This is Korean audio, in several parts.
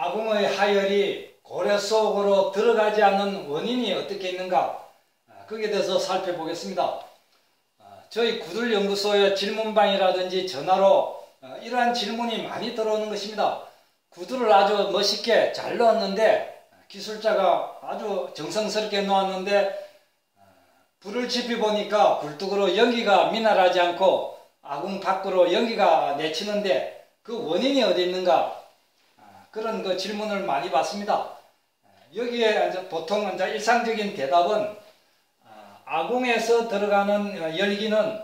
아궁의 하열이 고래 속으로 들어가지 않는 원인이 어떻게 있는가, 거기에 대해서 살펴보겠습니다. 저희 구들연구소의 질문방이라든지 전화로 이러한 질문이 많이 들어오는 것입니다. 구들을 아주 멋있게 잘 넣었는데, 기술자가 아주 정성스럽게 놓았는데 불을 지펴보니까 굴뚝으로 연기가 미나라지 않고 아궁 밖으로 연기가 내치는데 그 원인이 어디 있는가, 그런 그 질문을 많이 받습니다. 여기에 이제 보통 이제 일상적인 대답은 아궁에서 들어가는 열기는,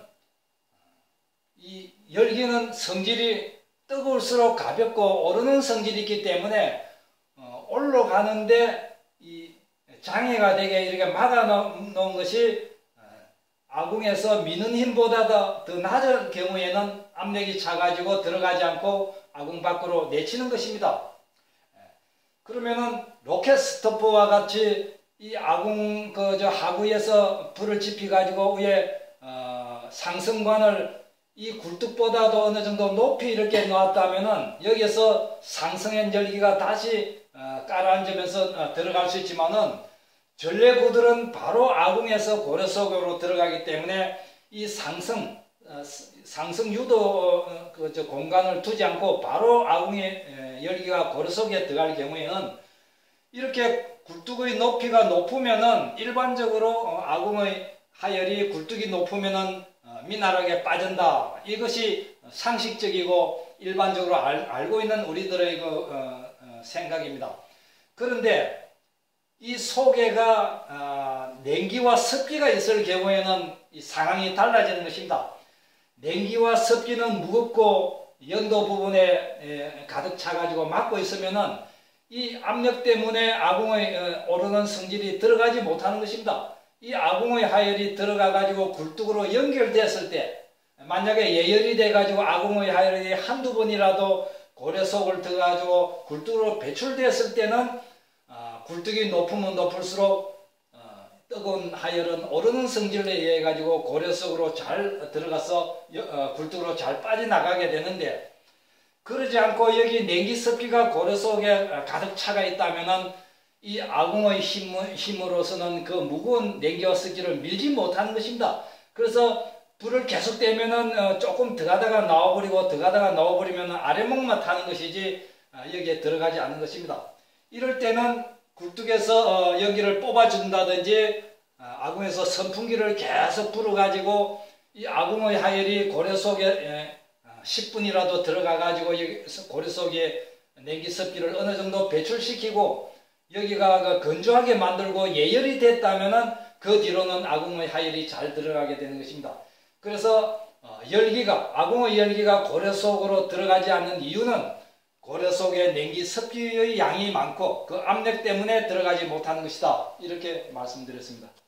이 열기는 성질이 뜨거울수록 가볍고 오르는 성질이 있기 때문에 올라가는데 이 장애가 되게 이렇게 막아 놓은 것이, 아궁에서 미는 힘보다 더 낮은 경우에는 압력이 차가지고 들어가지 않고 아궁 밖으로 내치는 것입니다. 그러면은 로켓 스토퍼와 같이 이 아궁 하구에서 불을 지피 가지고 위에 상승관을 이 굴뚝보다도 어느 정도 높이 이렇게 놓았다면은 여기에서 상승한 열기가 다시 가라앉으면서 들어갈 수 있지만은, 전래구들은 바로 아궁에서 고래 속으로 들어가기 때문에 이 상승 유도 공간을 두지 않고 바로 아궁의 열기가 고래 속에 들어갈 경우에는, 이렇게 굴뚝의 높이가 높으면은 일반적으로 아궁의 하열이 굴뚝이 높으면은 미나라하게 빠진다. 이것이 상식적이고 일반적으로 알고 있는 우리들의 생각입니다. 그런데 이 속에가 냉기와 습기가 있을 경우에는 이 상황이 달라지는 것입니다. 냉기와 습기는 무겁고 연도 부분에 가득 차가지고 막고 있으면은 이 압력 때문에 아궁의 오르는 성질이 들어가지 못하는 것입니다. 이 아궁의 하열이 들어가 가지고 굴뚝으로 연결됐을 때, 만약에 예열이 돼 가지고 아궁의 하열이 한두 번이라도 고래 속을 들어가 가지고 굴뚝으로 배출됐을 때는 굴뚝이 높으면 높을수록 뜨거운 하열은 오르는 성질에 의해 가지고 고래 속으로 잘 들어가서 굴뚝으로 잘 빠져나가게 되는데, 그러지 않고 여기 냉기 습기가 고래 속에 가득 차가 있다면은 이 아궁의 힘으로서는 그 무거운 냉기와 습기를 밀지 못하는 것입니다. 그래서 불을 계속 떼면은 조금 들어가다가 나와버리고 들어가다가 나와버리면 아래목만 타는 것이지 여기에 들어가지 않는 것입니다. 이럴 때는 굴뚝에서 연기를 뽑아준다든지 아궁에서 선풍기를 계속 불어가지고 이 아궁의 하열이 고래 속에 10분이라도 들어가 가지고 고래 속에 냉기 습기를 어느 정도 배출시키고 여기가 건조하게 만들고 예열이 됐다면은 그 뒤로는 아궁의 하열이 잘 들어가게 되는 것입니다. 그래서 아궁의 열기가 고래 속으로 들어가지 않는 이유는 고래 속에 냉기 습기의 양이 많고 그 압력 때문에 들어가지 못하는 것이다. 이렇게 말씀드렸습니다.